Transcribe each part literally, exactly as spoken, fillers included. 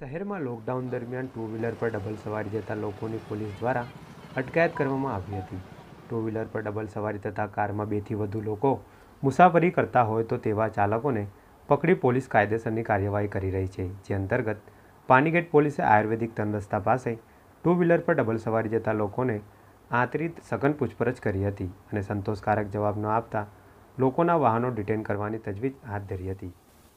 શહેરમાં લોકડાઉન દરમિયાન two wheeler પર ડબલ સવારી જતા લોકોની પોલીસ દ્વારા અટકાયત કરવામાં આવી હતી। ટુ વ્હીલર પર ડબલ સવારી થતાં કારમાં બેથી વધુ લોકો મુસાફરી કરતા હોય તો તેવા ચાલકોને પકડી પોલીસ કાયદેસરની કાર્યવાહી કરી રહી છે। જે અંતર્ગત પાનીગેટ પોલીસે આયુર્વેદિક ત્રણ રસ્તા પાસે ટુ વ્હીલર પર ડબલ સવારી જતા લોકોને આંતરી સઘન પૂછપરછ કરી હતી અને સંતોષકારક જવાબ ન આપતા લોકોના વાહનો ડિટેન કરવાની તજવીજ હાથ ધરી હતી।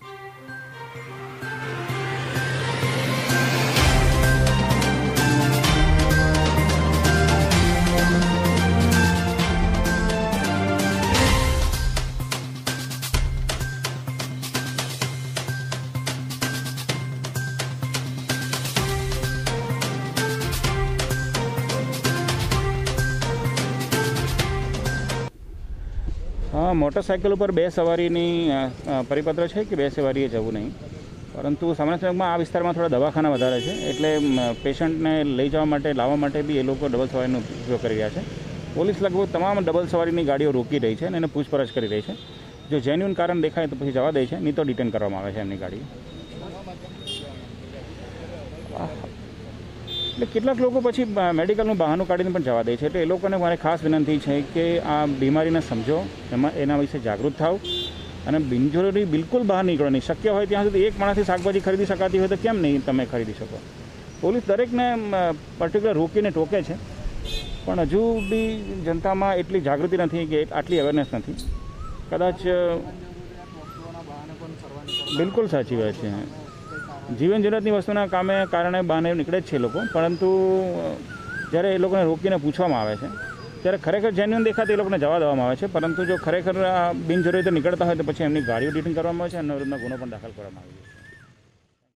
हाँ, मोटरसाइकिल पर बे सवारीनी परिपत्र है कि बे सवारीए जवुं नहीं, परंतु सामान्य समयमां आ विस्तारमां थोड़ा दवाखाना वधारे छे एटले पेशंटने लई जवा माटे लाववा माटे बी ए लोको डबल सवारीनो उपयोग करी रह्या छे। पोलीस लगभग तमाम डबल सवारीनी गाड़ीओ रोकी रही है अने पूछपरछ करी रही है। जो जेन्युइन कारण देखाय तो पछी जवा दे छे, नहीं तो डिटेन करवामां आवे छे एमनी गाड़ी। એટલે કેટલાક લોકો પછી મેડિકલનું બહાનું કાઢીને પણ જવા દે છે। એટલે એ લોકોને મારે ખાસ વિનંતી છે કે આ બીમારીને સમજો, એમાં એના વિશે જાગૃત થાવ અને બિનજરૂરી બિલકુલ બહાર નીકળો નહીં। શક્ય હોય ત્યાં સુધી એક માણસથી શાકભાજી ખરીદી શકાતી હોય તો કેમ નહીં તમે ખરીદી શકો। પોલીસ દરેકને પર્ટિક્યુલર રોકીને ટોકે છે, પણ હજુ બી જનતામાં એટલી જાગૃતિ નથી કે આટલી અવેરનેસ નથી। કદાચ બિલકુલ સાચી વાત છે। जीवन जरूरतनी वस्तुना कामे कारणे बहाने निकळे ज छे लोको, परंतु ज्यारे ए लोकोने रोकीने पूछवामां आवे छे त्यारे खरेखर जेन्युइन देखाते ए लोकोने जवा देवामां आवे छे, परंतु जो खरेखर बिनजरूरी निकळता होय तो पछी एमनी गाड़ीओ डिटेन करवामां आवे छे अने विरुद्धमां गुनो पण दाखल करवामां आवे छे।